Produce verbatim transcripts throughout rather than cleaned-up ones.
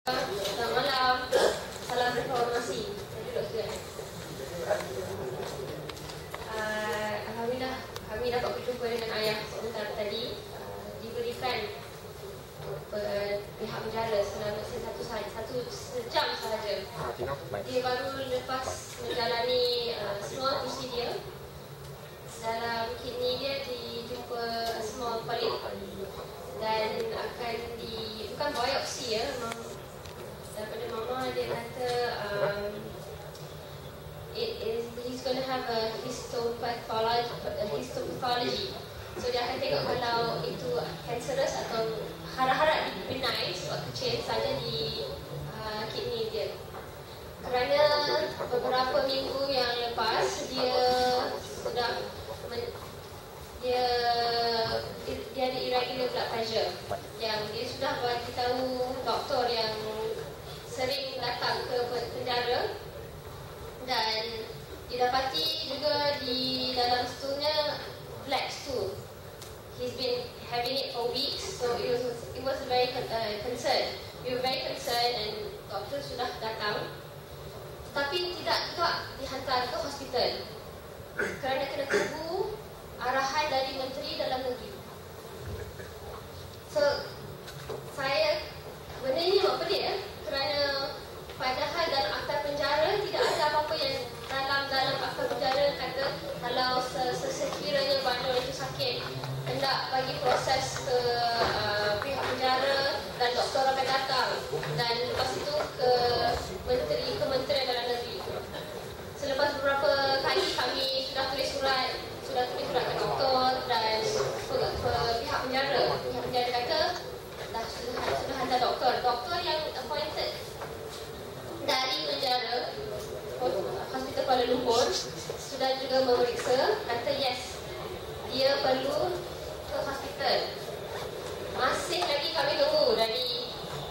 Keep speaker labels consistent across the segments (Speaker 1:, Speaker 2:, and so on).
Speaker 1: Selamat malam, salam reformasi. Saya duduk sekalian. Uh, Alhamdulillah, kami dapat berjumpa dengan ayah sebentar tadi. Uh, diberikan uh, pihak penjara selama satu, satu sejam sahaja. Dia baru lepas menjalani uh, small procedure. Dalam kidney dia dijumpa small polyp dan akan di bukan biopsi ya, memang daripada mama dia kata um, it is he's going to have a histopathology, a histopathology. So dia akan tengok kalau itu cancerous atau harap-harap benign sebab kecil saja di uh, kidney dia. Kerana beberapa minggu yang lepas dia sudah men, dia dia ada irregular blood pressure yang dia sudah bagi tahu doktor yang sering datang ke penjara dan didapati juga di dalam stulnya black stool. He's been having it for weeks, so it was it was very uh, concerned. We were very concerned and doktor sudah datang, tapi tidak juga dihantar ke hospital kerana kena tunggu arahan dari Menteri Dalam Negeri. So saya benda ini memang pelik ya, kerana padahal dalam akta penjara tidak ada apa-apa yang dalam dalam akta penjara kata kalau sekiranya bandar itu sakit hendak bagi proses ke uh, pihak penjara dan doktor akan datang dan lepas itu ke Menteri Kementerian Dalam Negeri. Selepas beberapa kali kami sudah tulis surat sudah tulis surat ke doktor dan ke, ke pihak penjara. Pihak penjara kata dah sudah, sudah hantar doktor. Doktor yang appointed dari penjara Hospital Kuala Lumpur sudah juga memeriksa, kata yes, dia perlu ke hospital. Masih lagi kami tunggu dari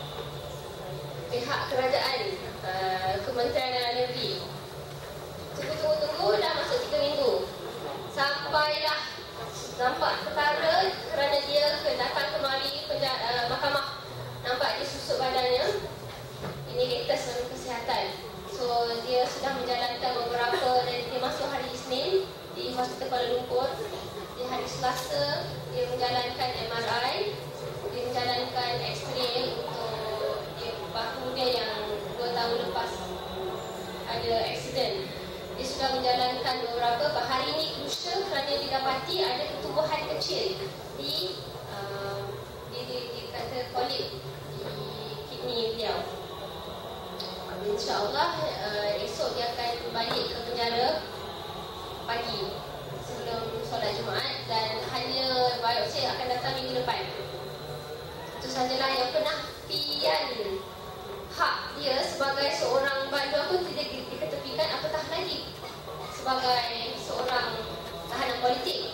Speaker 1: pihak kerajaan, uh, Kementerian Dalam Negeri. Tunggu-tunggu-tunggu dah masuk tiga minggu. Sampailah nampak ketara kerana dia datang kemari penjara, uh, mahkamah. Nampak dia susuk badannya. Ini latest dalam kesihatan. So dia sudah menjalankan beberapa dan dia masuk hari Isnin di Hospital Kuala Lumpur. Di hari Selasa dia menjalankan M R I, dia menjalankan X-ray untuk dia, bahu dia yang dua tahun lepas ada accident. Dia sudah menjalankan beberapa. Hari ini crucial kerana didapati ada pertumbuhan kecil di uh, di, di, di kata polyp di kidney beliau. InsyaAllah uh, esok dia akan balik ke penjara pagi sebelum solat Jumaat dan hanya biopsi akan datang minggu depan. Itu sajalah yang penantian hak dia sebagai seorang bandar pun tidak diketepikan, apatah lagi sebagai seorang tahanan politik.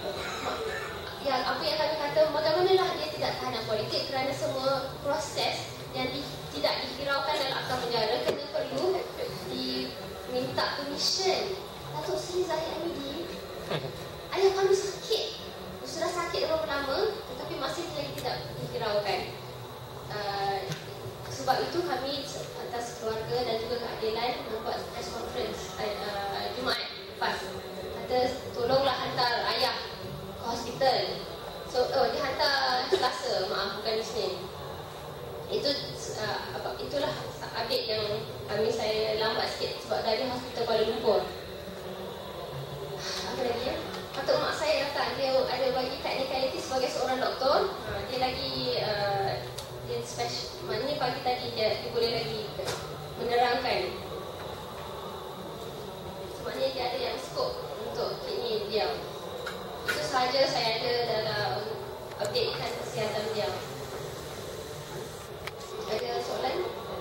Speaker 1: Yang apa yang kami kata, bagaimanalah dia tidak tahanan politik kerana semua proses yang di, tidak dihiraukan dalam akta penjara kena perlu diminta permission. Datuk Seri Zahid Hamidi, ayah kami sakit, sudah sakit berapa lama tetapi masih lagi tidak dihiraukan. Uh, sebab itu kami atas keluarga dan juga keadilan membuat press conference uh, Jumaat lepas. Kata tolonglah hantar ayah ke hospital. So oh, dihantar Selasa, maaf bukan Isnin. Itu uh, apa, itulah update yang kami saya lambat sikit sebab dari Hospital Kuala Lumpur. Apa lagi ya? Patut mak saya datang, dia ada bagi teknikaliti sebagai seorang doktor. Uh, dia lagi uh, dia special, maknanya pagi tadi dia, dia boleh lagi menerangkan. Maknanya dia ada yang skop untuk kidney beliau. Itu sahaja saya ada dalam updatekan kesihatan beliau. Ada soalan?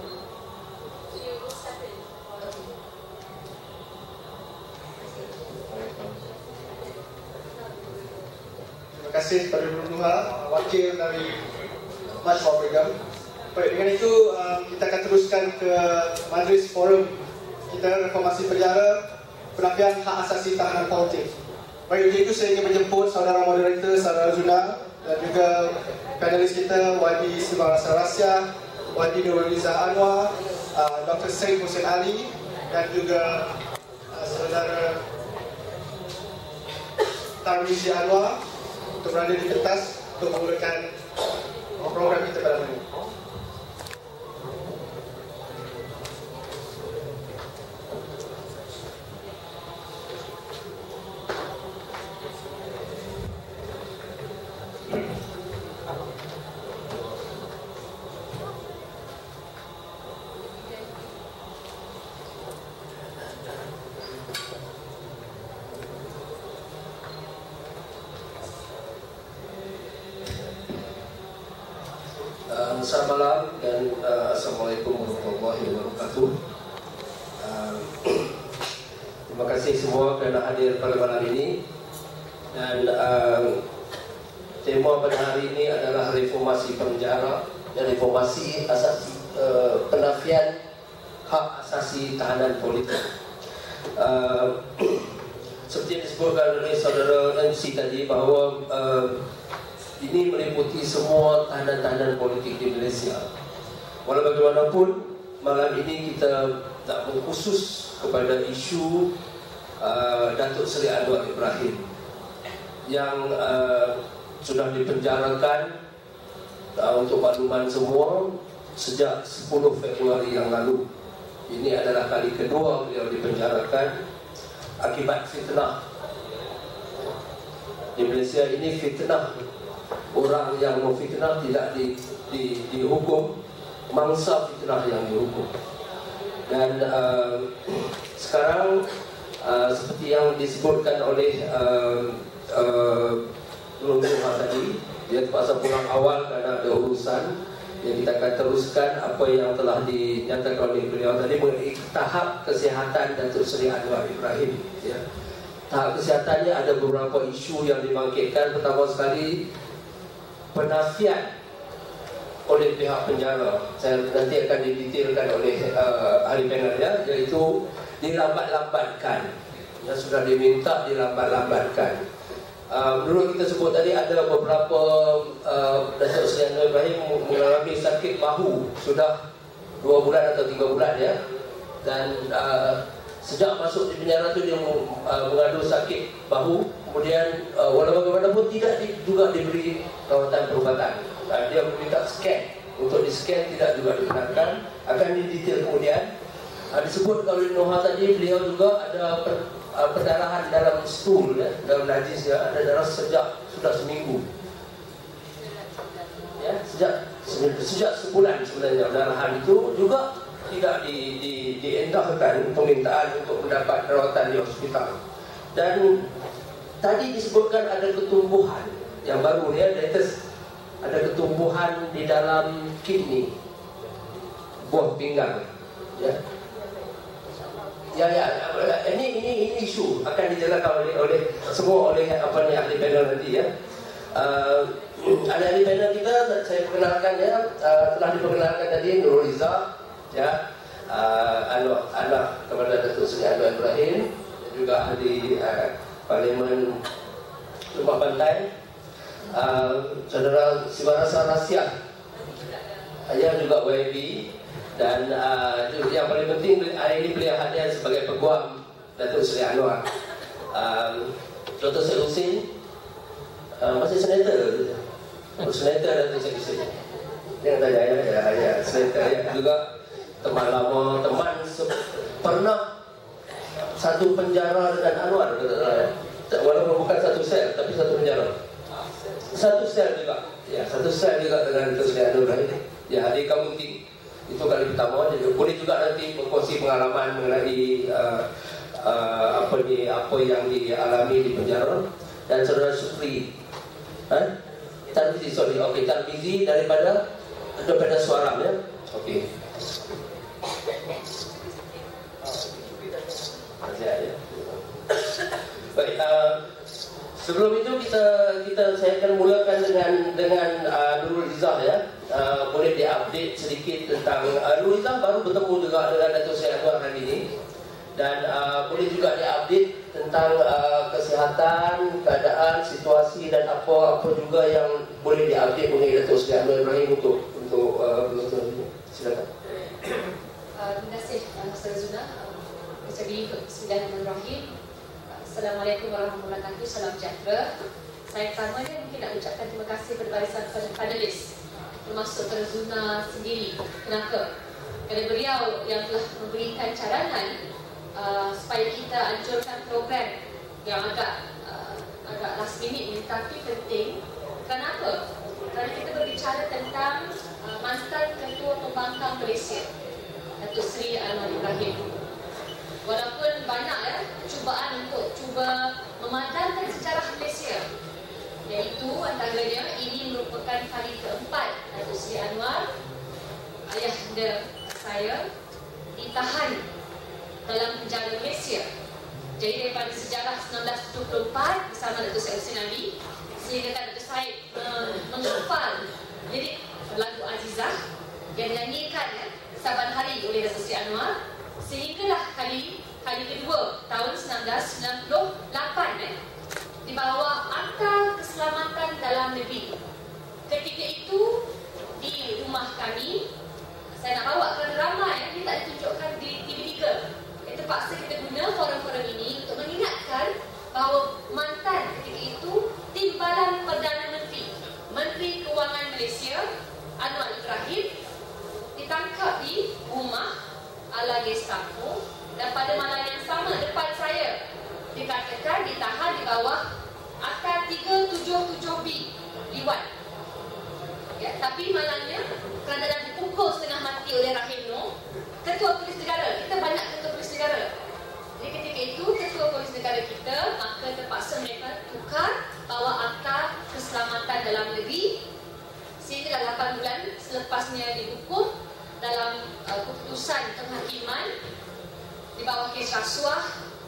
Speaker 2: Terima kasih kepada Nur Nuha, wakil dari Majlis Program. Baik, dengan itu um, kita akan teruskan ke Majlis Forum kita Reformasi Penjara, Penafian Hak Asasi Tahanan Politik. Baik, untuk itu saya ingin menjemput saudara moderator, saudara Zuna dan juga panelis kita Wadi Simarasa Rasya Wadi Nurhaliza Anwar, uh, Doktor Syed Hussein Ali, dan juga uh, saudara Tarmizi Anwar untuk berada di pentas untuk memulakan program kita pada hari ini.
Speaker 3: Selamat malam dan uh, Assalamualaikum warahmatullahi wabarakatuh. uh, Terima kasih semua kerana hadir pada malam ini. Dan uh, tema pada hari ini adalah reformasi penjara dan reformasi asasi, uh, penafian hak asasi tahanan politik. uh, Seperti yang disebutkan oleh saudara M C tadi, bahawa uh, ini meliputi semua tahanan-tahanan politik di Malaysia. Walau bagaimanapun, malam ini kita tak berkhusus kepada isu uh, Datuk Seri Anwar Ibrahim yang uh, sudah dipenjarakan, uh, untuk makluman semua, sejak sepuluh Februari yang lalu. Ini adalah kali kedua beliau dipenjarakan akibat fitnah. Di Malaysia ini fitnah, orang yang memfitnah tidak di, di, dihukum, mangsa fitnah yang dihukum. Dan uh, sekarang uh, seperti yang disebutkan oleh uh, uh, Nur Muhammad tadi, dia terpaksa pulang awal kerana ada urusan. Yang kita akan teruskan apa yang telah dinyatakan oleh beliau tadi mengenai tahap kesihatan Datuk Seri Anwar Ibrahim, ya. Tahap kesihatannya ada beberapa isu yang dibangkitkan. Pertama sekali, penafian oleh pihak penjara. Saya nanti akan didetailkan oleh uh, ahli panelnya, iaitu dilambat-lambatkan. Yang sudah diminta dilambat-lambatkan. Uh, menurut kita sebut tadi, ada beberapa uh, Datuk Seri Anwar Ibrahim mengalami sakit bahu sudah dua bulan atau tiga bulan, ya. Dan uh, sejak masuk di penjara tu dia uh, mengadu sakit bahu. Kemudian uh, walau bagaimanapun tidak di, juga diberi rawatan perubatan. uh, Dia meminta scan. Untuk di scan tidak juga dibenarkan. Akan didetail kemudian. uh, Disebut oleh Noha tadi, beliau juga ada per, uh, perdarahan dalam stool, ya, dalam najis, ya. Ada darah sejak sudah seminggu, ya, sejak sejak sebulan sebenarnya. Darahan itu juga tidak di, di, diendahkan permintaan untuk mendapat rawatan di hospital. Dan tadi disebutkan ada ketumbuhan yang baru, ya, latest, ada ketumbuhan di dalam kidney, buah pinggang, ya. Ya, ya, ini ini ini isu akan dijelaskan oleh oleh semua oleh apa ni ahli panel nanti, ya. Uh, ada ahli panel kita, saya perkenalkan, ya, uh, telah diperkenalkan tadi Nurhaliza, ya, uh, anak anak kepada Datuk Seri Anwar Ibrahim, juga ahli uh, Parlimen Lembah Pantai, uh, saudara Sibarasa Rasyad, yang juga Y B. Dan uh, yang paling penting, hari ini beliau hadir sebagai peguam Datuk Seri Anwar, uh, Doktor Syed Hussein, uh, masih senator, oh, senator Datuk Syed Hussein. Jangan tanya, ya, ya, ya, senator, ya, juga teman lama, teman pernah satu penjara dengan Anwar, ya. Walaupun bukan satu sel, tapi satu penjara, satu sel juga, ya, satu sel juga dengan Datuk Seri Anwar Ibrahim, ya, di Kamunting. Itu kali pertama. Jadi boleh juga nanti berkongsi pengalaman mengenai uh, uh, apa ni apa yang dialami di penjara. Dan saudara Supri, ha? Tarmizi, sorry, okey, Tarmizi daripada daripada Suaram, ya, okey. Ya. Baik, uh, sebelum itu kita kita saya akan mulakan dengan dengan uh, Nurhaliza, ya. Uh, boleh diupdate sedikit tentang uh, Nurhaliza baru bertemu juga dengan Datuk Seri Anwar hari ini, dan uh, boleh juga diupdate tentang uh, kesihatan, keadaan, situasi dan apa-apa juga yang boleh diupdate mengenai Datuk Seri Anwar Ibrahim untuk untuk uh, Silakan.
Speaker 1: Uh, terima kasih Ustaz Zuna. Baca bilik Bismillahirrahmanirrahim. Assalamualaikum warahmatullahi wabarakatuh. Salam sejahtera. Saya pertamanya mungkin nak ucapkan terima kasih kepada barisan panelis, termasuk Tuan Zuna sendiri. Kenapa? Kerana beliau yang telah memberikan cadangan uh, supaya kita anjurkan program yang agak uh, agak last minute ni, tapi penting. Kenapa? Kerana kita berbicara tentang uh, mantan Ketua Pembangkang Malaysia, Datuk Seri Anwar Ibrahim. Walaupun banyak ya cubaan untuk cuba memadamkan sejarah Malaysia, iaitu antaranya ini merupakan kali keempat Datuk Seri Anwar, ayahanda saya, ditahan dalam penjara Malaysia. Jadi daripada sejarah seribu sembilan ratus tujuh puluh empat bersama Datuk Syed Hussein Ali, sehingga Datuk Syed menghafal lirik lagu Azizah yang dinyanyikan ya, saban hari oleh Datuk Seri Anwar, sehinggalah kali kali kedua tahun seribu sembilan ratus sembilan puluh lapan eh, di bawah Akta Keselamatan Dalam Negeri. Ketika itu di rumah kami, saya nak bawa kerana ramai yang ini tak ditunjukkan di T V tiga. Eh, terpaksa kita guna forum-forum ini untuk mengingatkan bahawa mantan ketika itu Timbalan Perdana Menteri, Menteri Kewangan Malaysia Anwar Ibrahim ditangkap di rumah ala Gestapo, dan pada malam yang sama depan saya dikatakan ditahan di bawah Akta tiga tujuh tujuh B liwat. Ya, tapi malangnya kerana dah dipukul setengah mati oleh Rahim Noor, Ketua Polis Negara, kita banyak Ketua Polis Negara. Jadi ketika itu Ketua Polis Negara kita, maka terpaksa mereka tukar bawa Akta Keselamatan Dalam Negeri, sehingga dalam lapan bulan selepasnya dihukum dalam uh, keputusan penghakiman di bawah kes rasuah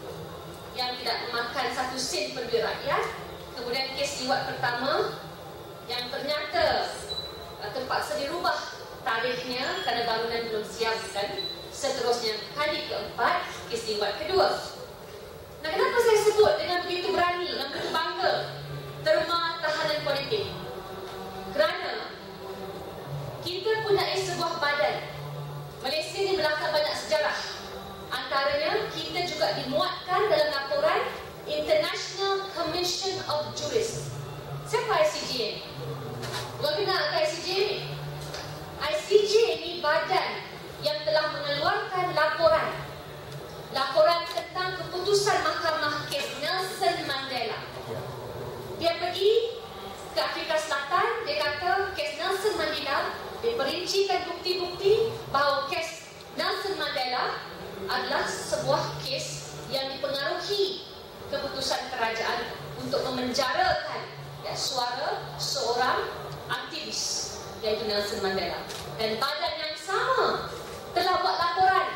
Speaker 1: yang tidak memakan satu sen per duit rakyat. Kemudian kes liwat pertama yang ternyata uh, terpaksa dirubah tarikhnya kerana bangunan belum siap, dan seterusnya kali keempat kes liwat kedua. Nah, kenapa saya sebut dengan begitu berani, dengan begitu bangga terma tahanan politik? Kerana kita punya sebuah badan. Malaysia ni berlatar banyak sejarah. Antaranya kita juga dimuatkan dalam laporan International Commission of Jurists. Siapa I C J ni? Bukan kenal ke I C J ni? I C J ni badan yang telah mengeluarkan laporan Laporan tentang keputusan Mahkamah kes Nelson Mandela. Dia pergi ke Afrika Selatan, dia kata kes Nelson Mandela, dia perincikan bukti-bukti bahawa kes Nelson Mandela adalah sebuah kes yang dipengaruhi keputusan kerajaan untuk memenjarakan ya, suara seorang aktivis, iaitu Nelson Mandela. Dan badan yang sama telah buat laporan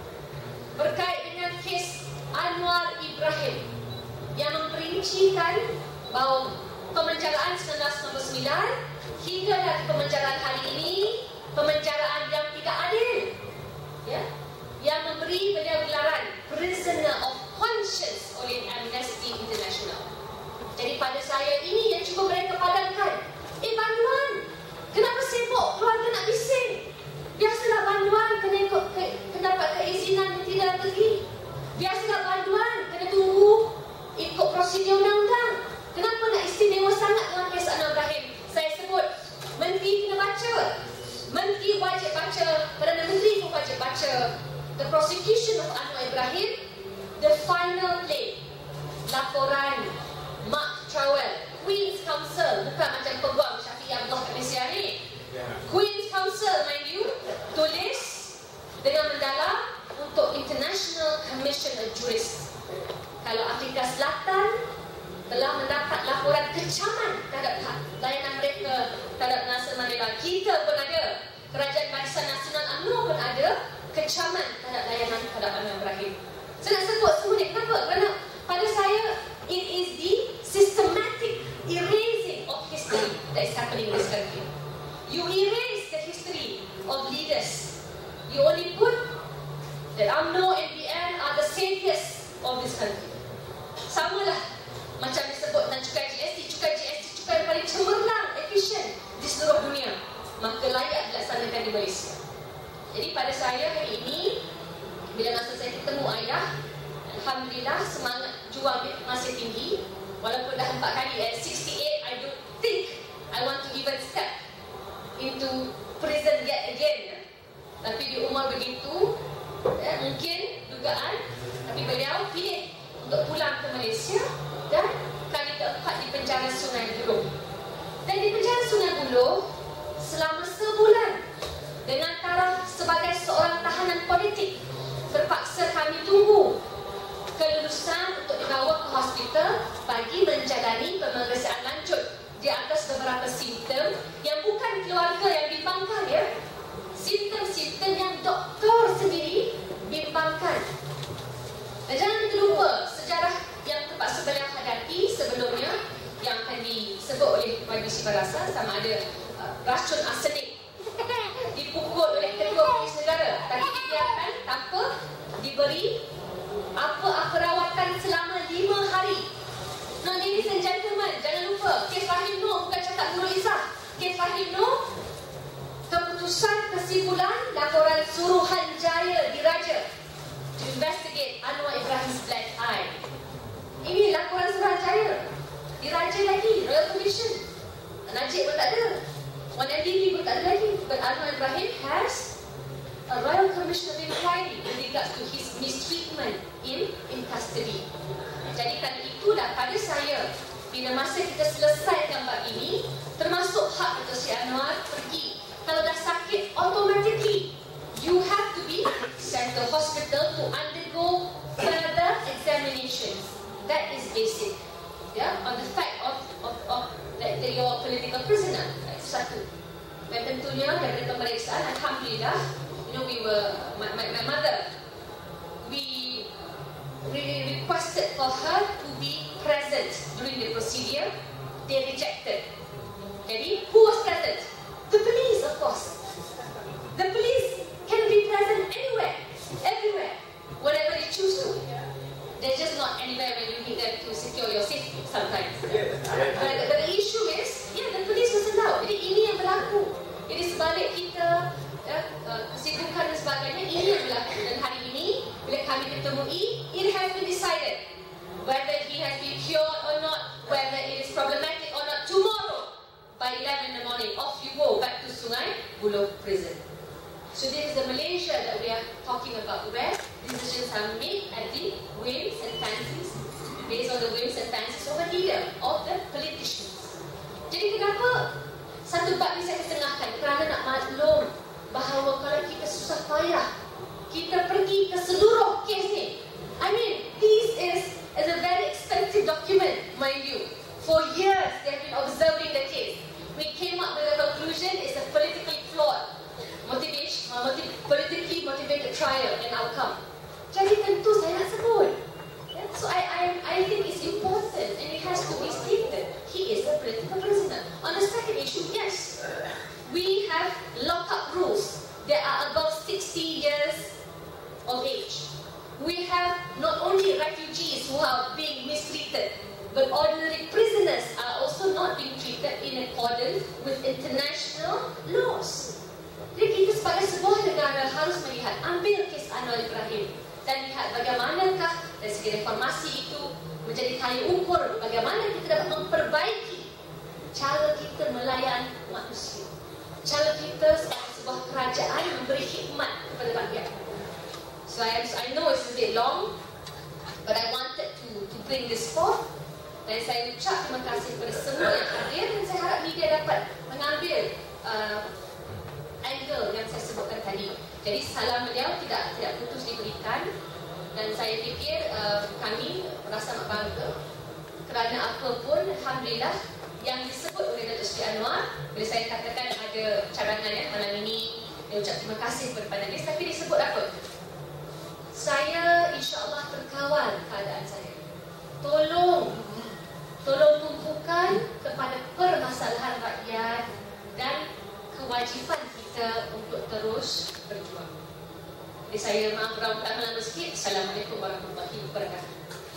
Speaker 1: berkait dengan kes Anwar Ibrahim yang memperincikan bahawa pemenjaraan seribu sembilan ratus sembilan puluh sembilan hingga dari pemenjaraan hari ini, pemenjaraan yang tidak adil, ya, yang memberi beliau gelaran Prisoner of Conscience oleh Amnesty International. Jadi pada saya ini yang cuba mereka padamkan. Eh banduan, kenapa sibuk keluarga nak bising? Biasalah banduan kena ikut ke, kena dapat keizinan Menteri Dalam Negeri. Biasalah banduan kena tunggu ikut prosedur undang-undang. Kenapa nak istimewa sangat dalam kes Anwar Ibrahim? Saya sebut, Menteri kena baca. Menteri wajib baca, Perdana Menteri pun wajib baca The Prosecution of Anwar Ibrahim, The Final Play, laporan Mark Trowell, Queen's Counsel, bukan macam peguam Syafiq Abdullah kat Malaysia ni. Queen's Counsel, mind you, tulis dengan mendalam untuk International Commission of Jurists. Kalau Afrika Selatan telah mendapat laporan kecaman terhadap layanan mereka terhadap Nelson Mandela, kita pun ada, Kerajaan Barisan Nasional U M N O pun ada kecaman terhadap layanan terhadap Anwar Ibrahim. Saya nak sebut semua ni, kenapa? Kerana pada saya, it is the systematic erasing of history that is happening in this country. You erase the history of leaders. You only put that U M N O and B N are the saviors of this country. Samalah macam disebut tentang cukai G S T. Cukai G S T, cukai yang paling cemerlang, efisien di seluruh dunia. Maka layak dilaksanakan di Malaysia. Jadi pada saya hari ini, bila masa saya ketemu ayah, alhamdulillah semangat juang masih tinggi. Walaupun dah empat kali at sixty-eight, I don't think I want to even step into prison yet again. Ya. Tapi di umur begitu, ya, mungkin dugaan, tapi beliau pilih untuk pulang ke Malaysia dan kali keempat di penjara Sungai Buloh. Dan di penjara Sungai Buloh selama sebulan dengan taraf sebagai seorang tahanan politik, terpaksa kami tunggu kelulusan untuk dibawa ke hospital bagi menjalani pemeriksaan lanjut di atas beberapa simptom yang bukan keluarga yang bimbangkan, ya. Simptom-simptom yang doktor sendiri bimbangkan. Dan jangan terlupa sejarah yang terpaksa beliau hadapi sebelumnya yang akan disebut oleh Y B C Barasa, sama ada uh, racun arsenik dipukul oleh ketua polis negara, tapi dibiarkan tanpa diberi apa-apa rawatan selama lima hari. Now, ladies and gentlemen, jangan lupa, kes Rahim Noor bukan cakap Nurul Izzah. Kes Rahim Noor, keputusan kesimpulan laporan Suruhanjaya Diraja to investigate Anwar Ibrahim's black eye. Ini laporan Suruhanjaya Diraja lagi, Royal Commission. Najib pun tak ada, one M D B pun tak ada lagi. But Anwar Ibrahim has a Royal Commission of Inquiry in regards to his mistreatment in in custody. Jadi kali itulah pada saya, bila masa kita selesaikan bab ini, termasuk hak untuk si Anwar pergi. Kalau dah sakit, automatically you have to be sent to hospital to undergo further examinations. That is basic, yeah, on the fact of of of that you're a political prisoner. Itu satu. Dan tentunya dari pemeriksaan, alhamdulillah, you know, we were my, my, my mother, we we requested for her to be present during the procedure. They rejected. Jadi, who was present? The police, of course. The police can be present anywhere, everywhere, whenever they choose to. They're just not anywhere when you need them to secure your safety sometimes. But the, the issue is, yeah, the police was allowed. Jadi ini yang berlaku. Jadi sebalik kita, ya, kesibukan dan sebagainya, ini yang berlaku. Dan hari ini, bila kami ketemui, it has been decided whether he has been cured or not, whether it is problematic or not. Tomorrow, by eleven in the morning, off you go back to Sungai Buloh prison. So this is the Malaysia that we are talking about, where decisions are made at the whims and fancies, based on the whims and fancies of the leader, of the politicians. Jadi kenapa satu bab ini saya ketengahkan? Kerana nak maklum bahawa kalau kita susah payah, kita pergi ke seluruh kes ni. I mean, this is, is a very expensive document, mind you. For years, they have been observing the case. We came up with a conclusion, it's a politically flawed motivation, uh, motiv politically motivated trial and outcome. Jadi tentu saya nak sebut. Yeah? So I, I, I think it's important and it has to be stated. He is a political prisoner. On the second issue, yes, we have lock-up rules. There are above sixty years of age. We have not only refugees who are being mistreated, but ordinary prisoners are also not being treated in accordance with international laws. Jadi kita sebagai sebuah negara harus melihat, ambil kes Anwar Ibrahim dan lihat bagaimanakah dari segi reformasi itu menjadi kaya ukur bagaimana kita dapat memperbaiki cara kita melayan manusia, cara kita sebagai sebuah kerajaan memberi khidmat kepada rakyat. So I, I know it's a bit long, but I wanted to to bring this forth. Dan saya ucap terima kasih kepada semua yang hadir dan saya harap media dapat mengambil uh, angle yang saya sebutkan tadi. Jadi salam beliau tidak tidak putus diberikan dan saya fikir uh, kami merasa bangga kerana apapun, alhamdulillah, yang disebut oleh Datuk Seri Anwar, bila saya katakan ada cadangan ya, malam ini saya ucap terima kasih kepada panelis, tapi disebut apa? Saya insya-Allah terkawal keadaan saya. Tolong Tolong tumpukan kepada permasalahan rakyat dan kewajipan kita untuk terus berjuang. Jadi saya maaf kurang-kurang lama sikit. Assalamualaikum warahmatullahi wabarakatuh.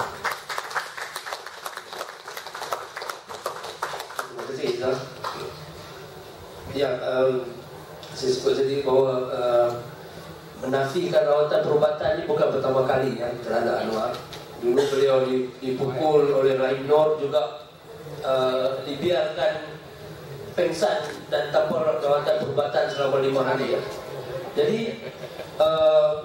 Speaker 3: Terima kasih Izzah. Ya, um, saya sebut tadi bahawa uh, menafikan rawatan perubatan ini bukan pertama kali ya terhadap Anwar. Dulu beliau dipukul oleh Rahim Nur, juga uh, dibiarkan pengsan dan tanpa rawatan perubatan selama lima hari ya. Jadi uh,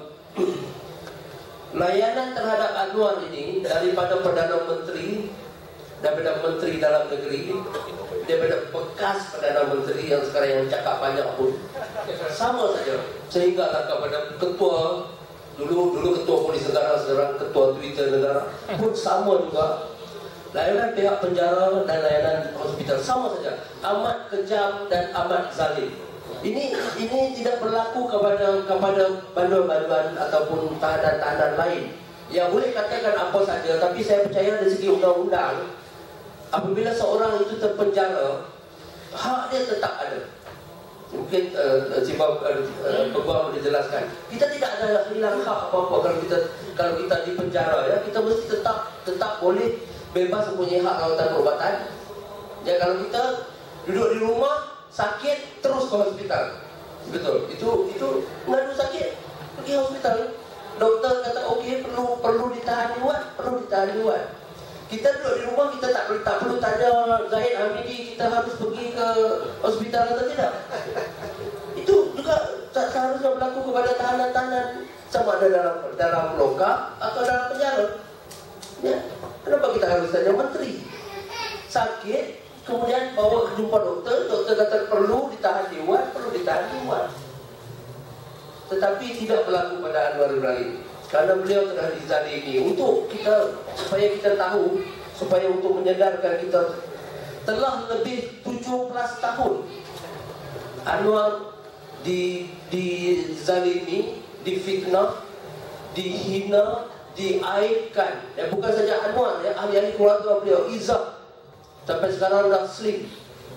Speaker 3: layanan terhadap Anwar ini daripada Perdana Menteri, daripada Menteri Dalam Negeri, daripada bekas Perdana Menteri yang sekarang yang cakap banyak pun sama saja, sehinggalah kepada ketua dulu dulu ketua polis negara, sekarang ketua Twitter negara pun sama juga. Layanan pihak penjara dan layanan hospital sama saja, amat kejam dan amat zalim. Ini ini tidak berlaku kepada kepada banduan-banduan ataupun tahanan-tahanan lain yang boleh katakan apa saja, tapi saya percaya dari segi undang-undang, apabila seorang itu terpenjara, hak dia tetap ada. Mungkin uh, Cibab uh, uh, Peguam boleh jelaskan. Kita tidak ada hilang hak apa-apa kalau kita kalau kita di penjara ya. Kita mesti tetap tetap boleh bebas mempunyai hak rawatan perubatan. Ya, kalau kita duduk di rumah sakit terus ke hospital. Betul. Itu itu ngadu sakit pergi hospital. Doktor kata okey, perlu perlu ditahan di ward, perlu ditahan di ward. Kita duduk di rumah, kita tak perlu tak perlu tanya Zahid Hamidi kita harus pergi ke hospital atau tidak. Itu juga tak seharusnya berlaku kepada tahanan-tahanan, sama ada dalam dalam loka atau dalam penjara. Ya, kenapa kita harus tanya menteri? Sakit, kemudian bawa ke jumpa doktor, doktor kata perlu ditahan di ward, perlu ditahan di ward. Tetapi tidak berlaku pada Anwar Ibrahim, karena beliau telah dizalimi. Untuk kita, supaya kita tahu, supaya untuk menyedarkan kita, telah lebih tujuh belas tahun Anwar di dizalimi, difitnah, dihina, diaibkan. Ya, bukan saja Anwar ya, ahli-ahli keluarga beliau, Izzah sampai sekarang dah slim,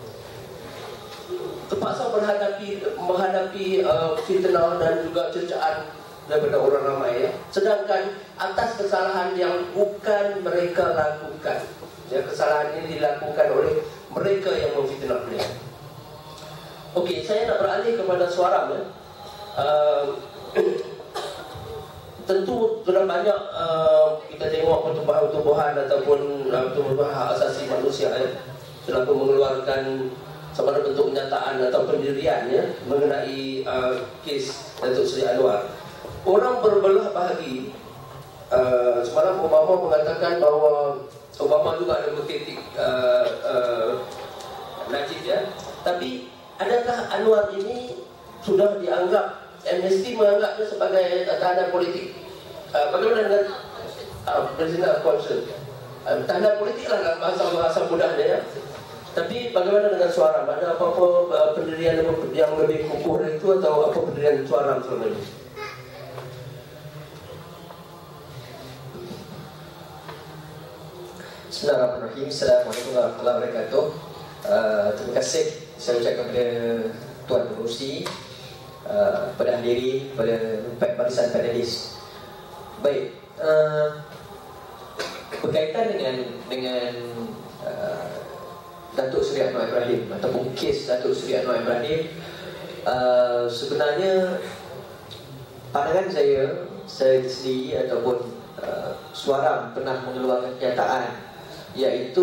Speaker 3: terpaksa menghadapi menghadapi uh, fitnah dan juga cercaan daripada orang ramai ya. Sedangkan atas kesalahan yang bukan mereka lakukan. Ya, kesalahan ini dilakukan oleh mereka yang memfitnah beliau. Okey, saya nak beralih kepada Suaram ya. Uh, tentu sudah banyak uh, kita tengok pertubuhan-pertubuhan ataupun uh, pertubuhan hak asasi manusia ya, sudah pun mengeluarkan sama ada bentuk kenyataan atau pendirian ya, mengenai uh, kes Datuk Seri Anwar. Orang berbelah bahagi. uh, Semalam Obama mengatakan bahawa Obama juga ada berkritik uh, uh, Najib ya. Tapi adakah Anwar ini sudah dianggap, Amnesty menganggapnya sebagai tahanan politik? uh, Bagaimana dengan uh, Prisoner of Conscience? uh, Tahanan politik lah dalam bahasa-bahasa mudahnya ya. Tapi bagaimana dengan Suaram? Ada apa-apa uh, pendirian yang lebih kukuh dari itu, atau apa pendirian Suaram selama ini?
Speaker 4: Bismillahirrahmanirrahim. Assalamualaikum warahmatullahi wabarakatuh. uh, Terima kasih saya ucapkan kepada Tuan Pengerusi, uh, pada hadiri, pada empat barisan panelis. Baik, uh, berkaitan dengan dengan uh, Datuk Seri Anwar Ibrahim ataupun kes Datuk Seri Anwar Ibrahim, uh, sebenarnya pandangan saya saya sendiri ataupun uh, Suaram pernah mengeluarkan kenyataan, iaitu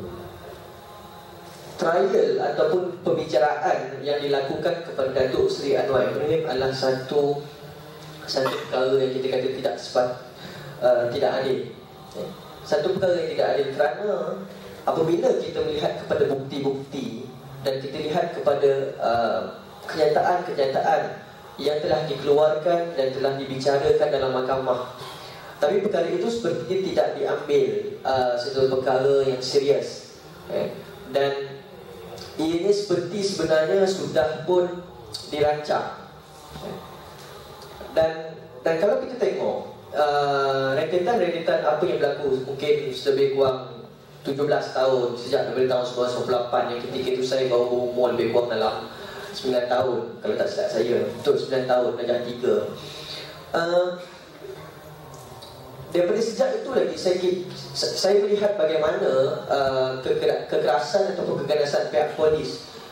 Speaker 4: trial ataupun pembicaraan yang dilakukan kepada Datuk Seri Anwar Ibrahim adalah satu satu perkara yang kita kata tidak sepat, uh, tidak adil. Satu perkara yang tidak adil kerana apabila kita melihat kepada bukti-bukti dan kita lihat kepada uh, kenyataan-kenyataan yang telah dikeluarkan dan telah dibicarakan dalam mahkamah, tapi perkara itu sepertinya tidak diambil uh, satu perkara yang serius, eh? Dan ianya seperti sebenarnya sudah pun dirancang, eh? dan dan kalau kita tengok uh, rentetan-rentetan apa yang berlaku, mungkin lebih kurang tujuh belas tahun sejak daripada tahun seribu sembilan ratus sembilan puluh lapan, yang ketika itu saya baru berumur lebih kurang dalam sembilan tahun kalau tak silap saya, betul sembilan tahun darjah tiga. uh, Daripada sejak itu lagi saya, saya melihat bagaimana uh, kekerasan ataupun keganasan pihak polis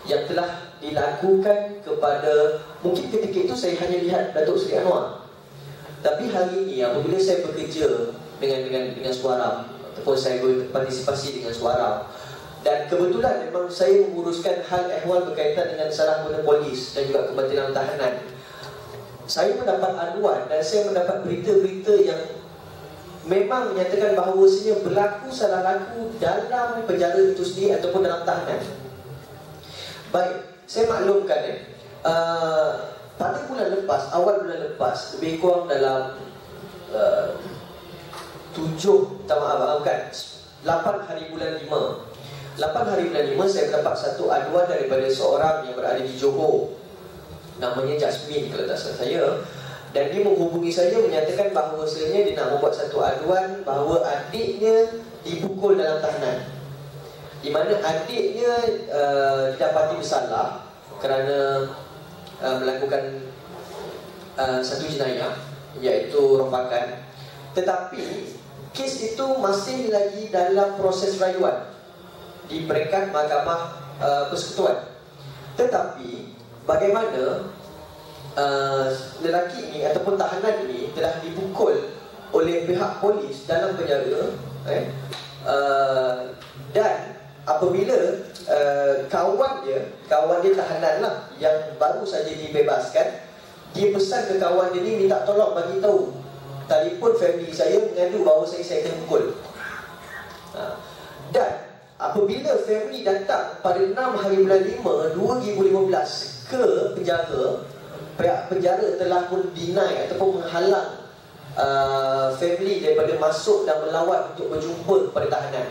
Speaker 4: yang telah dilakukan kepada, mungkin ketika itu saya hanya lihat Datuk Seri Anwar, tapi hari ini apabila saya bekerja dengan dengan dengan Suara ataupun saya berpartisipasi dengan Suara, dan kebetulan memang saya menguruskan hal ehwal berkaitan dengan salah guna polis dan juga Kementerian Tahanan, saya mendapat aduan dan saya mendapat berita-berita yang memang menyatakan bahawasanya berlaku salah laku dalam penjara itu sendiri ataupun dalam tahanan. Baik, saya maklumkan eh, uh, pada bulan lepas, awal bulan lepas, lebih kurang dalam uh, tujuh, tak maaf, maafkan, lapan hari bulan lima. lapan hari bulan lima saya mendapat satu aduan daripada seorang yang berada di Johor. Namanya Jasmine kalau tak salah saya. Dan dia menghubungi saya menyatakan bahawasanya dia nak membuat satu aduan bahawa adiknya dipukul dalam tahanan, di mana adiknya uh, didapati bersalah kerana uh, melakukan uh, satu jenayah, iaitu rompakan. Tetapi kes itu masih lagi dalam proses rayuan di peringkat Mahkamah uh, Persekutuan. Tetapi bagaimana uh, lelaki ini ataupun tahanan ini telah dipukul oleh pihak polis dalam penjara, eh, uh, dan apabila uh, kawan dia, kawan dia tahanan lah yang baru saja dibebaskan, dia pesan ke kawan dia ni minta tolong bagi tahu, telefon family saya mengadu bahawa saya saya kena pukul. Ha. Dan apabila family datang pada enam hari bulan lima dua ribu lima belas ke penjara, pihak penjara telah pun deny ataupun menghalang uh, family daripada masuk dan melawat untuk berjumpa kepada tahanan.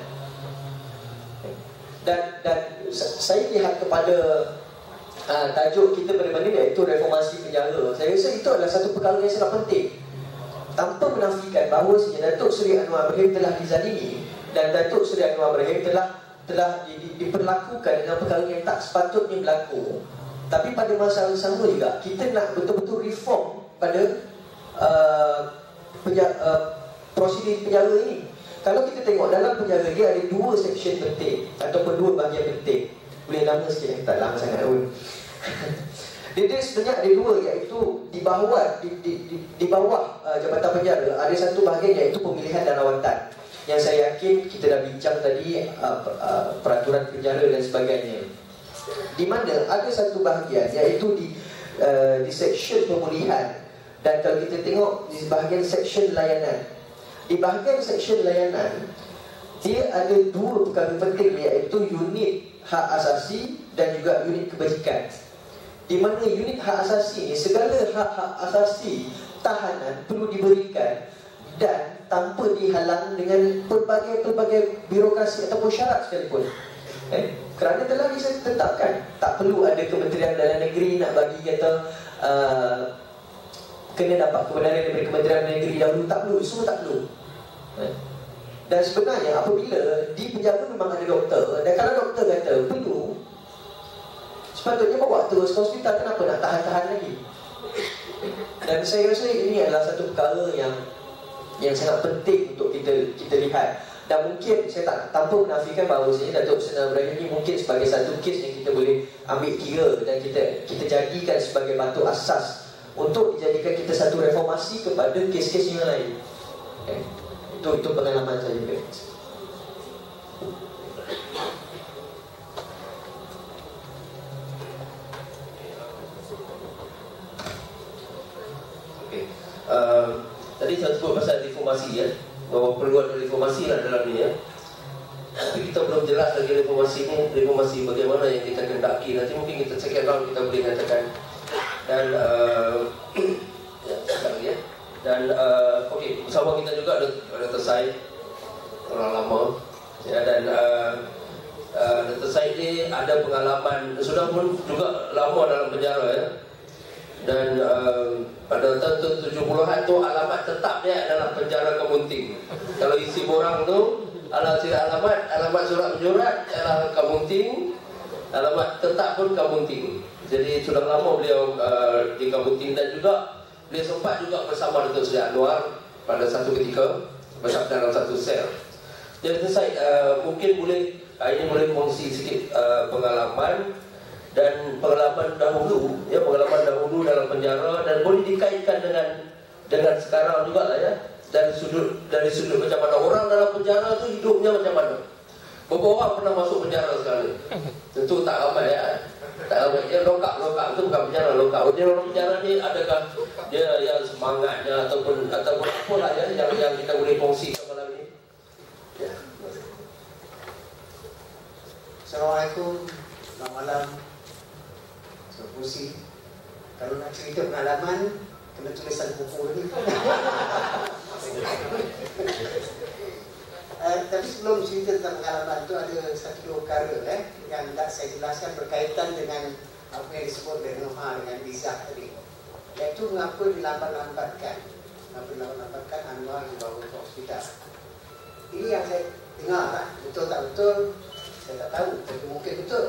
Speaker 4: Dan, dan saya lihat kepada uh, tajuk kita pada mana, iaitu reformasi penjara. Saya rasa itu adalah satu perkara yang sangat penting, tanpa menafikan bahawa Datuk Seri Anwar Ibrahim telah dizalimi dan Datuk Seri Anwar Ibrahim telah telah di, di, diperlakukan dengan perkara yang tak sepatutnya berlaku. Tapi pada masa yang sama juga kita nak betul-betul reform pada uh, penjara, uh, prosedur penjara ini. Kalau kita tengok dalam penjara dia ada dua section penting ataupun dua bahagian penting. Boleh lama sikit, tak lama sangat pun. Dia, dia sebenarnya ada dua, iaitu di bawah di, di, di, di bawah uh, Jabatan Penjara ada satu bahagian iaitu pemilihan dan rawatan, yang saya yakin kita dah bincang tadi, uh, uh, peraturan penjara dan sebagainya. Di mana ada satu bahagian iaitu di uh, di section pemulihan, dan kalau kita tengok di bahagian section layanan. Di bahagian section layanan dia ada dua perkara penting, iaitu unit hak asasi dan juga unit kebajikan. Di mana unit hak asasi ni, segala hak-hak asasi tahanan perlu diberikan dan tanpa dihalang dengan pelbagai-pelbagai birokrasi ataupun syarat sekalipun. Eh? Kerana telah ditetapkan, tak perlu ada Kementerian Dalam Negeri nak bagi kata uh, kena dapat kebenaran daripada Kementerian Dalam Negeri dahulu, tak perlu, semua tak perlu. Eh? Dan sebenarnya apabila di penjara memang ada doktor, dan kalau doktor kata perlu, sepatutnya bawa terus ke hospital, kenapa nak tahan-tahan lagi? Dan saya rasa ini adalah satu perkara yang yang sangat penting untuk kita kita lihat. Dan mungkin saya tak tanpa menafikan bahawa sebenarnya Datuk Seri Anwar Ibrahim ini mungkin sebagai satu kes yang kita boleh ambil kira dan kita kita jadikan sebagai batu asas untuk dijadikan kita satu reformasi kepada kes-kes yang lain. Okay. Itu itu pengalaman saya.
Speaker 3: Okay. Uh, tadi saya sebut pasal reformasi ya, bahawa perluan reformasi lah dalam ni ya. Tapi kita belum jelas lagi reformasi ni, reformasi bagaimana yang kita kendaki. Nanti mungkin kita second round kita boleh katakan. Dan uh, ya, sekali ya. Dan uh, okey, bersama kita juga ada Datuk Syed, orang lama ya, dan uh, uh, Datuk Syed ni ada pengalaman, sudah pun juga lama dalam penjara ya. Dan uh, pada tahun tujuh puluhan tu alamat tetap dia adalah penjara Kemunting. Kalau isi borang tu alamat alamat alamat surat menyurat adalah Kemunting, alamat tetap pun Kemunting. Jadi sudah lama beliau uh, di Kemunting, dan juga beliau sempat juga bersama Datuk Seri Anwar pada satu ketika bersama dalam satu sel. Jadi saya uh, mungkin boleh uh, ini boleh kongsi sikit uh, pengalaman. dan pengalaman dahulu, ya pengalaman dahulu dalam penjara, dan boleh dikaitkan dengan dengan sekarang juga lah ya, dari sudut dari sudut macam mana orang dalam penjara tu hidupnya macam mana. Beberapa orang pernah masuk penjara sekali, tentu tak ramai ya, tak ramai. Dia lokap lokap tu bukan penjara, lokap. Dia orang penjara ni adakah dia yang semangatnya ataupun ataupun apa lah ya yang yang kita boleh kongsikan malam ini. Ya.
Speaker 5: Assalamualaikum, selamat malam. Saya Pusi. Kalau nak cerita pengalaman, kena tulisan buku ni. uh, tapi sebelum cerita tentang pengalaman tu, ada satu perkara eh, yang nak saya jelaskan berkaitan dengan apa yang disebut dengan Noha dengan Bizah tadi. Iaitu mengapa dilambat-lambatkan, mengapa dilambat-lambatkan Anwar dibawa ke hospital. Ini yang saya dengar lah, betul tak betul saya tak tahu, tapi mungkin betul.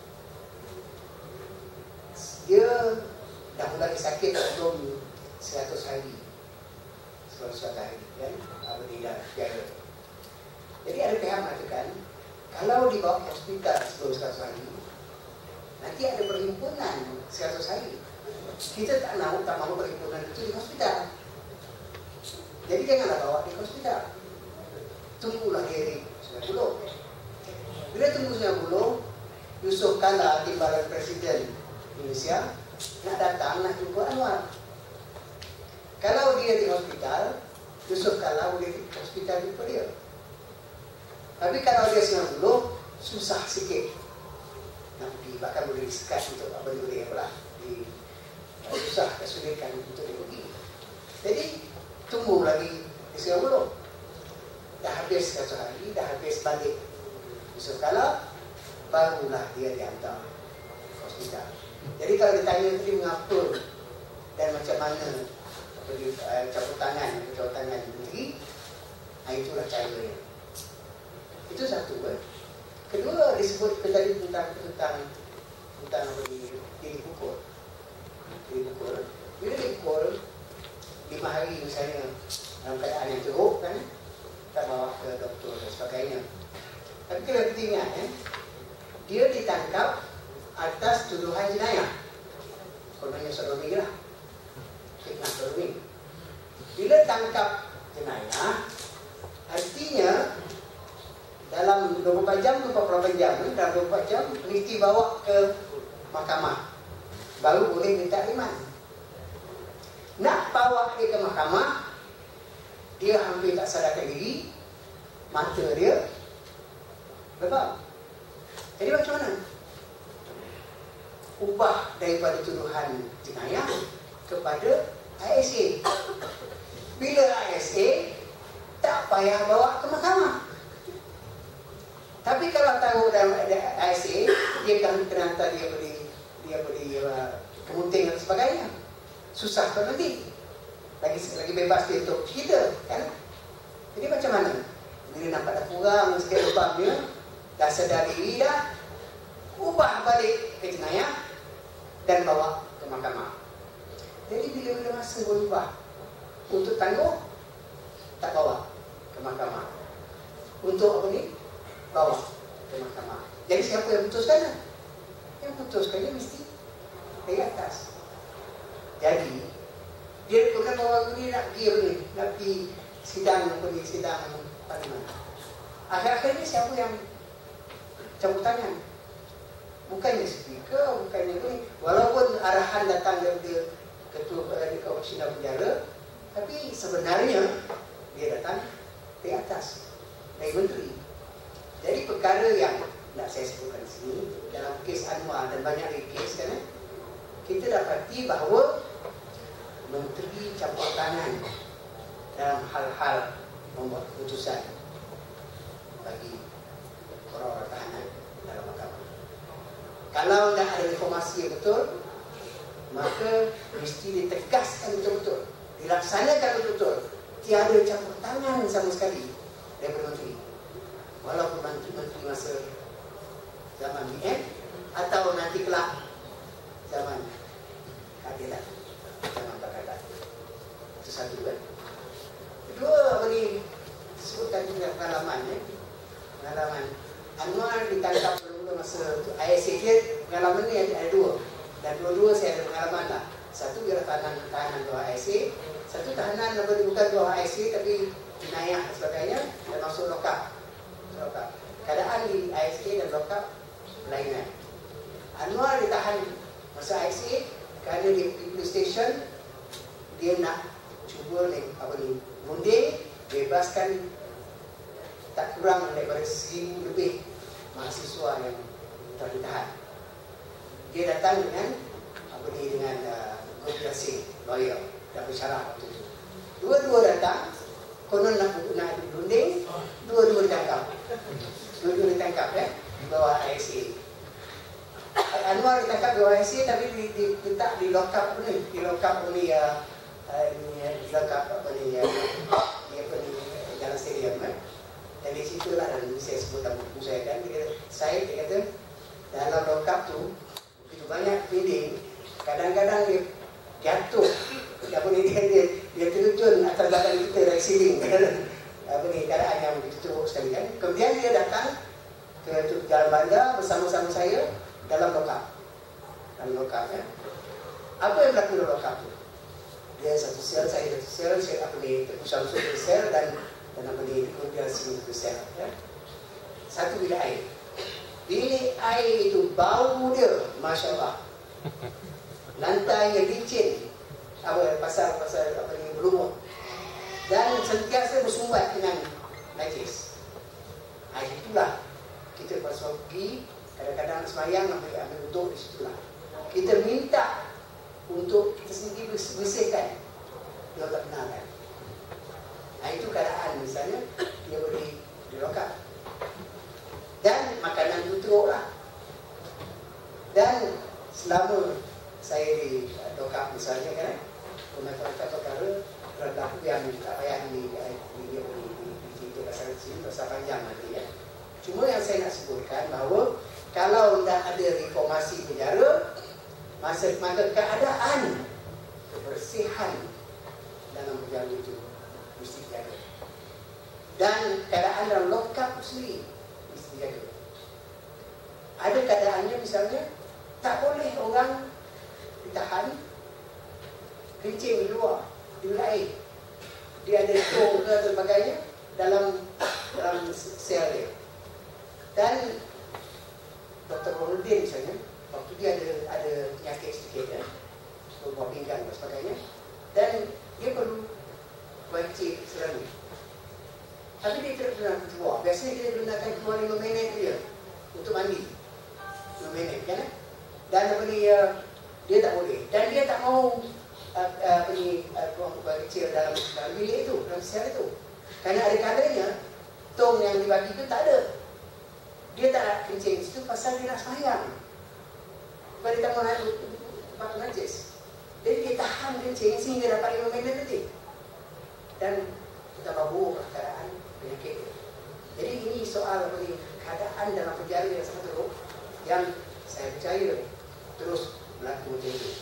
Speaker 5: Dia dah mulai sakit sebelum seratus hari, seratus hari kan, apa dia tiada. Jadi ada pihak mengatakan kalau dibawa ke hospital sebelum seratus hari, nanti ada perhimpunan seratus hari. Kita tak mahu tak mahu perhimpunan itu di hospital. Jadi janganlah bawa di hospital. Tunggulah hari sembilan puluh. Bila tunggu sembilan puluh, Yusuf Kala, timbalan Presiden Indonesia, nak datang nak jumpa Anwar. Kalau dia di hospital, Yusuf Kala boleh di hospital jumpa dia. Tapi kalau dia sembilan puluh, susah sikit nak pergi, bahkan boleh disekat untuk apa boleh apa lah, di, susah kesulitan untuk dia pergi. Jadi tunggu lagi di sembilan puluh. Dah habis satu hari, dah habis balik Yusuf Kala, barulah dia dihantar ke hospital. Jadi kalau ditanya tadi mengapa dan macam mana apa dia, uh, campur tangan, campur tangan menteri, nah, itulah caranya. Itu satu. Eh. Kedua, disebut tadi tentang tentang tentang apa dia, dia dipukul. Dia dipukul. Bila dipukul lima hari misalnya dalam keadaan yang teruk kan, tak bawa ke doktor dan sebagainya. Tapi kalau kita ingat, eh, dia ditangkap atas tuduhan jenayah. Kononnya sodomi lah, fitnah sodomi. Bila tangkap jenayah, artinya dalam dua puluh empat jam, dua puluh delapan jam, dalam dua puluh empat jam mesti bawa ke mahkamah, baru boleh minta riman. Nak bawa dia ke mahkamah, dia hampir tak sadarkan diri, mata dia lebam. Jadi macam mana? Ubah daripada tuduhan jenayah kepada I S A. Bila I S A, tak payah bawa ke mahkamah. Tapi kalau tahu dalam I S A, dia akan kena hantar dia beri, dia beri uh, kemunting dan sebagainya. Susah kan nanti. Lagi lagi bebas dia untuk cerita, kan? Jadi macam mana? Bila nampak dah kurang sikit lebamnya, dah sedar diri dah, ubah balik ke jenayah dan bawa ke mahkamah. Jadi bila-bila masa berubah untuk tangguh, tak bawa ke mahkamah. Untuk apa ni? Bawa ke mahkamah. Jadi siapa yang putuskan? Yang putuskan dia mesti dari atas. Jadi dia bukan bawa ni nak pergi apa ni? Nak pergi sidang apa ni? Sidang parlimen. Akhir-akhirnya siapa yang campur tangan? Bukannya speaker, bukannya ni. Walaupun arahan datang dari ketua komisioner penjara, tapi sebenarnya dia datang dari atas, dari menteri. Jadi perkara yang nak saya sebutkan di sini dalam kes Anwar dan banyak lagi kes kan, kita dapati bahawa menteri campur tangan dalam hal-hal membuat keputusan bagi orang-orang tahanan dalam mahkamah. Kalau tidak ada informasi yang betul, maka mesti ditegaskan betul-betul, dilaksanakan betul-betul. Tiada campur tangan sama sekali daripada menteri. Walaupun menteri-menteri masa zaman B N atau nanti kelak zaman keadilan, zaman Pakatan. Itu satu kan. Kedua, apa ni disebutkan juga pengalaman, eh? Pengalaman Anwar ditangkap belum masa I S A dia pengalaman ni ada, ada dua. Dan dua-dua saya ada pengalaman lah. Satu ialah tahanan tahanan bawah I S A, satu tahanan apa ni bukan bawah I S A tapi jenayah dan sebagainya dan masuk lokap. Lokap. Keadaan di I S A dan lokap berlainan. Anwar ditahan masa I S A kerana di, di police station dia nak cuba ni apa ni munding bebaskan tak kurang daripada seribu lebih mahasiswa yang telah ditahan. Dia datang dengan apa ni dengan uh, Gopal Singh, lawyer dan pensyarah waktu itu. Dua-dua datang, konon nak nak berunding, dua-dua ditangkap. Dua-dua ditangkap ya, di bawah I S A. Anwar ditangkap di bawah I S A tapi diletak di lokap apa ni, di lokap apa ni uh, uh, di lokap apa ni uh, di apa ni Jalan Stadium kan. Dan di situlah dan saya sebut dalam buku saya kan, dia kata, saya dia kata dalam lokap tu begitu banyak bidding, kadang-kadang dia jatuh, apa ni dia dia, dia terjun atas badan kita dari ceiling, apa ni keadaan yang begitu teruk sekali kan. Kemudian dia datang ke Jalan Bandar bersama-sama saya dalam lokap, dalam lokap ya. Apa yang berlaku dalam lokap tu? Dia satu sel, saya satu sel, saya apa ni terpusat satu sel dan dan apa ni kemudian sini satu sel ya. Satu bilik air. Bilik air itu bau dia, masya Allah. Lantainya licin, apa pasal pasal apa ni berlumur dan sentiasa bersumbat dengan najis. Ah itulah kita pasal pergi kadang-kadang semayang ambil ambil untuk di situlah. Kita minta untuk kita sendiri bersihkan. Dia tak benarkan. Nah, itu keadaan misalnya dia boleh dilokap dan makanan itu teruk lah. Dan selama saya di lokap misalnya kan, pemerintahan perkara berlaku yang tak payah di di di di pasal sini pasal panjang nanti ya. Cuma yang saya nak sebutkan bahawa kalau tidak ada reformasi penjara, masa maka keadaan kebersihan dalam penjara itu mesti dijaga. Dan keadaan dalam lokap sendiri mesti dijaga. Ada keadaannya misalnya tak boleh orang ditahan kencing di luar, di luar air. Dia ada tong ke sebagainya dalam dalam sel dia. Dan Doktor Ronaldin misalnya, waktu dia ada ada penyakit sedikit ya, buah pinggang dan sebagainya, dan dia perlu wajib selalu. Tapi dia tidak pernah keluar. Biasanya dia gunakan keluar lima minit dia untuk mandi. lima minit kan? Dan apa ni, uh, dia tak boleh. Dan dia tak mau uh, uh, apa ni, uh, buang buah kecil dalam, dalam bilik itu, dalam sel itu. Kerana ada kalanya tong yang dibagi itu tak ada. Dia tak nak kencing di situ pasal dia nak semayang. Sebab dia tak mahu tempat najis. Jadi dia tahan kencing sehingga dapat lima minit nanti. Dan kita bawa keadaan penyakit. Jadi ini soal apa ni, keadaan dalam penjara yang sangat teruk yang saya percaya terus berlaku macam itu.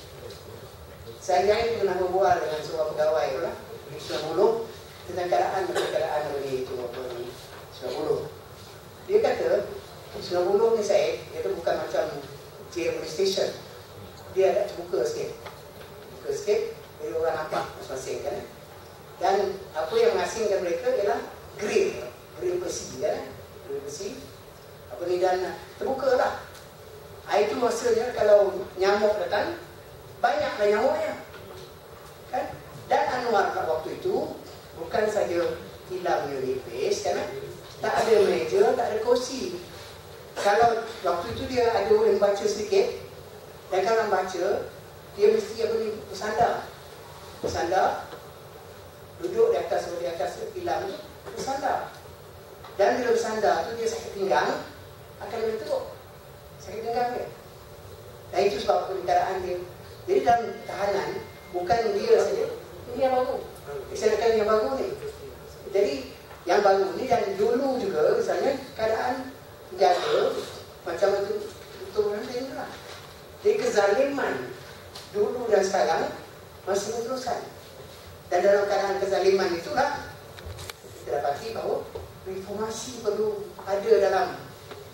Speaker 5: Saya ini pernah berbual dengan seorang pegawai lah di Sungai Buloh tentang keadaan keadaan ini itu apa ni Sungai Buloh. Dia kata Sungai Buloh ni saya, dia tu bukan macam jail police station. Dia ada terbuka sikit. Terbuka sikit, jadi orang nampak masing-masing kan. Dan apa yang mengasingkan mereka ialah grill, grill besi kan. Grill besi. Apa ni dan terbuka lah. Itu maksudnya kalau nyamuk datang, banyaklah nyamuknya. Kan? Dan Anwar pada waktu itu bukan saja hilangnya nipis kan. Tak ada meja, tak ada kursi. Kalau waktu itu dia ada orang baca sedikit, dan kalau orang baca, dia mesti apa ni bersandar. Bersandar, duduk di atas di atas hilang tu, bersandar. Dan bila bersandar tu dia sakit pinggang, akan lebih teruk. Sakit pinggang dia. Dan itu sebab keadaan dia. Jadi dalam tahanan, bukan dia saja, ini yang baru. Disanakan yang baru ni. Jadi yang baru ni dan dulu juga misalnya keadaan penjara macam itu betul nanti lah. Jadi kezaliman dulu dan sekarang masih meneruskan. Dan dalam keadaan kezaliman itulah kita dapati bahawa reformasi perlu ada dalam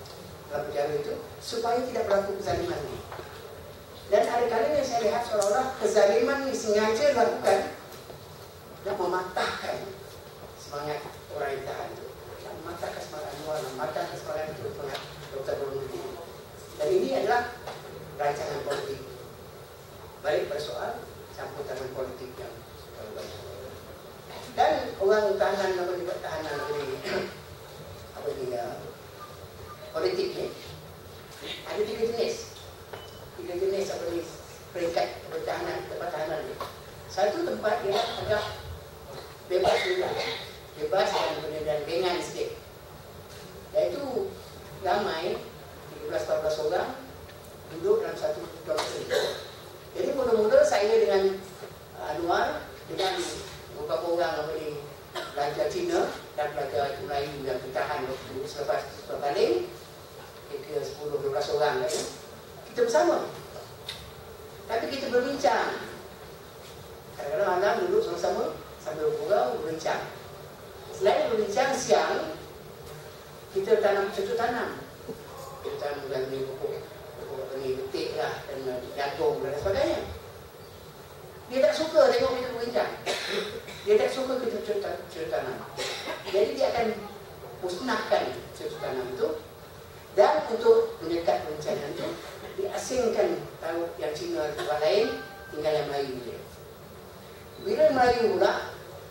Speaker 5: dalam penjara itu supaya tidak berlaku kezaliman ini. Dan ada kalanya saya lihat seolah-olah kezaliman ini sengaja dilakukan dan mematahkan semangat orang yang tahan itu, mematahkan semangat Anwar, mematahkan semangat itu semangat Doktor Burhanuddin. Dan ini adalah rancangan politik, baik persoal campur tangan politik yang terlalu banyak. Dan orang tahanan apa juga tahanan ini apa ini ya, politik ni ada tiga jenis. Tiga jenis apa ni peringkat pertahanan, tempat tahanan ni. Satu tempat dia agak bebas juga, bebas dan kemudian ringan sikit. Iaitu ramai tiga belas empat belas orang duduk dalam satu dormitory. Jadi mula-mula saya dengan Anwar dengan beberapa orang apa ni pelajar Cina dan pelajar Melayu yang bertahan waktu selepas berpaling, kira sepuluh dua belas orang kan, kita bersama. Tapi kita berbincang. Kadang-kadang malam duduk sama-sama sambil bergurau berbincang. Selain berbincang siang, kita tanam cucuk tanam. Kita tanam dan pokok pokok ni betik lah dan jagung dan sebagainya. Dia tak suka tengok kita berbincang. Dia tak suka kita cucuk tanam. Jadi dia akan musnahkan cucuk tanam itu. Dan untuk menyekat perencanaan itu, diasingkan tahu yang Cina tempat lain, tinggal yang Melayu dia. Bila Melayu pula,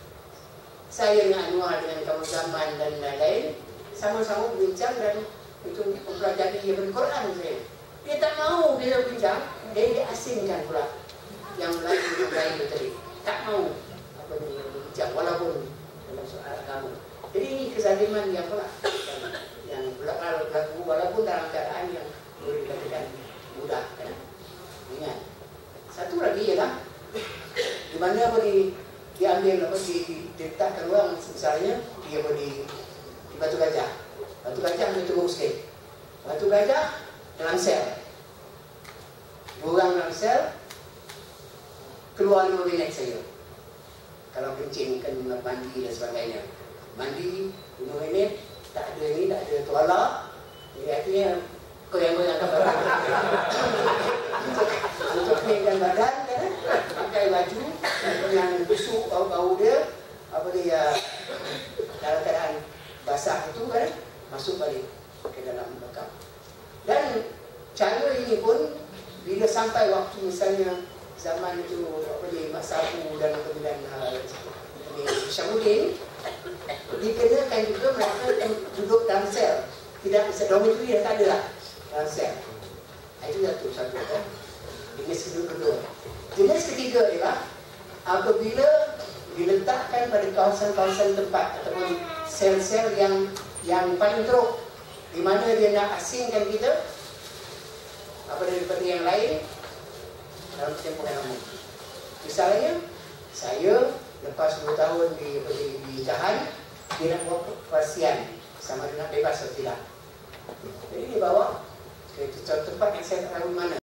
Speaker 5: saya dengan Anwar dengan kawan zaman dan lain-lain sama-sama berbincang dan itu mempelajari dia Al-Quran saya. Dia tak mahu dia berbincang, dia diasingkan pula yang Melayu yang Melayu tadi. Tak mahu apa ni berbincang walaupun dalam soal agama. Jadi ini kezaliman yang pula yang berlaku walaupun dalam keadaan yang boleh dikatakan mudah kan? Ingat. Satu lagi ialah di mana apa di diambil apa di diletakkan orang misalnya dia apa di, di Batu Gajah. Batu Gajah itu teruk sikit. Batu Gajah dalam sel. Dua orang dalam sel keluar lima minit saja. Kalau kencing kan mandi dan sebagainya. Mandi lima minit, tak ada ini, tak ada tuala. Jadi akhirnya kau yang mengangkat barang untuk keningkan badan kan? Pakai baju yang busuk bau-bau dia apa dia dalam keadaan basah itu kan, masuk balik ke dalam bekam. Dan cara ini pun bila sampai waktu misalnya zaman itu apa dia Mak Sabu dan kemudian uh, Syamuddin dikenakan juga mereka duduk dalam sel. Tidak bisa dormitory dah tak ada lah dalam sel. Itu satu satu kan. Jenis kedua-kedua. Jenis ketiga ialah apabila diletakkan pada kawasan-kawasan tempat ataupun sel-sel yang yang paling teruk di mana dia nak asingkan kita apa daripada yang lain dalam tempoh yang lama. Misalnya saya lepas dua tahun di, di, ditahan, dia nak buat kepastian sama dia nak bebas atau tidak. Jadi dia bawa ke tempat yang saya tak tahu mana.